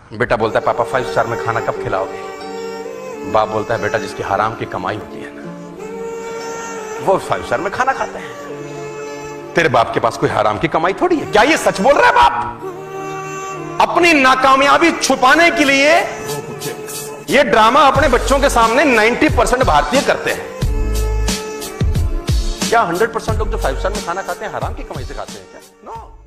बेटा बोलता है पापा 5 स्टार में खाना कब खिलाओगे? बाप बोलता है बेटा जिसकी हराम की कमाई होती है ना वो 5 स्टार में खाना खाते हैं। तेरे बाप के पास कोई हराम की कमाई थोड़ी है। क्या ये सच बोल रहा है बाप? अपनी नाकामयाबी छुपाने के लिए ये ड्रामा अपने बच्चों के सामने 90% भारतीय करते हैं। क्या 100% लोग जो 5 स्टार में खाना खाते हैं हराम की कमाई से खाते हैं क्या? नो।